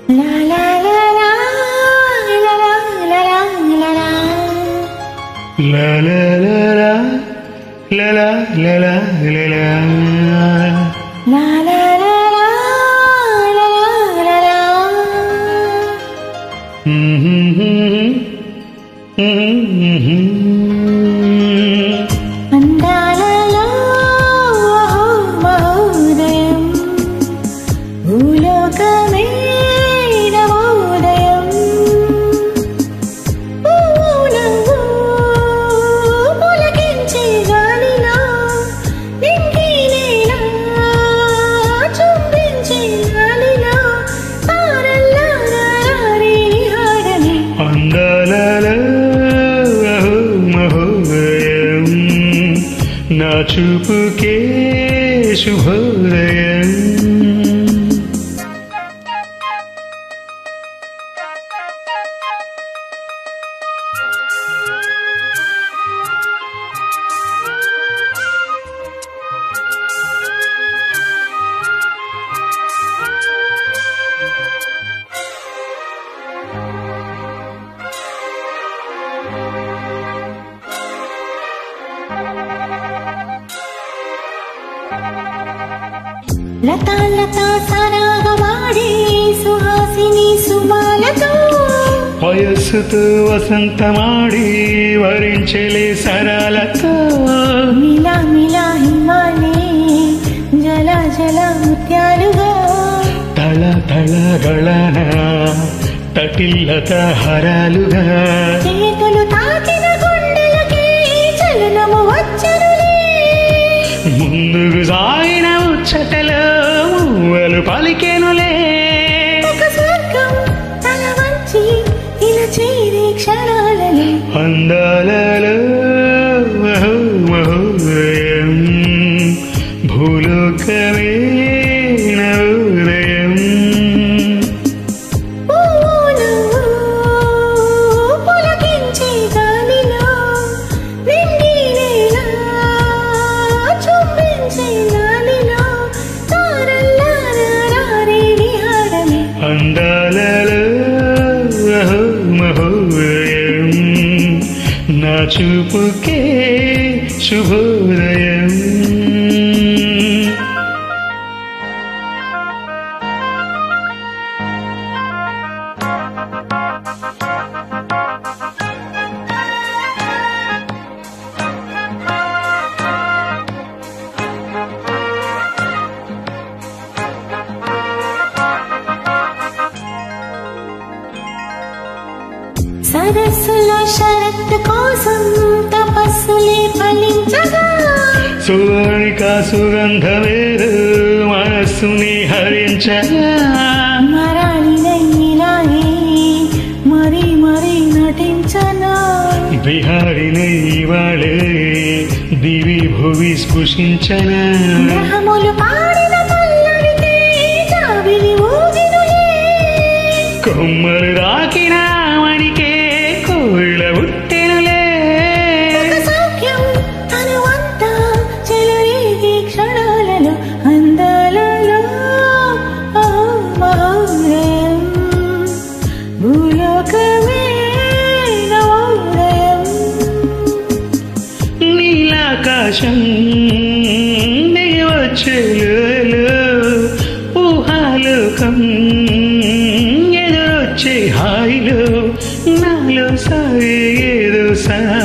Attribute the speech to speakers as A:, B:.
A: La la la la la la la la la la.
B: La la la la la la la la la la.
A: La la la la la la la la. అందాలలో మహోదయం భూలోకమే నవోదయం పూనవ్వు పులకించే గాలిలో నింగి నేల చుంబించే గాలిలో తారల్లారారే హాడని
B: అందాలలో మహోదయం నా చూపుకే శుభోదయం.
A: లతా లతా సరాగమాడే సుహాసిని సుమాలతో
B: వయస్సుతో వసంతమాడి వరించలే సరళతో
A: మిలా మిలా హిమాలే జల జల ముత్యాలుగా
B: తళ తళ గళన తటిల్లత హరాలుగా
A: చేతులు తాకిన గుండెలకి చలనము వచ్చరులే
B: ముందుకు సాగిన ముచ్చటలో మువ్వలు పలికెనులే
A: ఒక స్వర్గం తల వంచి ఇలా చేరే క్షణాలలో
B: అందాలలో మహోదయం భూలోకమే నవోదయం.
A: పూనవ్వు పులకించే గాలిలో నింగి నేల చుంబించే గాలిలో తారల్లారారే హాడని
B: అందాలలో మహోదయం నా చూపుకే శుభోదయం.
A: సరస్సులో షరత్తు కోసం తపస్సులే ఫలించగా
B: సువర్ణిక సుగంధమేరు మనస్సుని హరించగా
A: మరాళినైలాగే మరి మరి నటించనా
B: బిహారిని ఇవాళే దివి భువి స్పృశించనా
A: గ్రహములు పాడిన పల్లవికే జాబిలి ఊగినులే
B: కొమ్మలు రాకిన మణికే కోళ్ళ ఉట్టెనులే
A: ఒక సౌఖ్యం తనువంతా చెలరేగే క్షణాలలో అందాలలో మహోదయం భూలోకమే నవోదయం
B: నీలాకాశం దిగవచ్చేలో ఊహాలోకం ఎదురొచ్చే హాయిలో నాలో సాగే ఏదో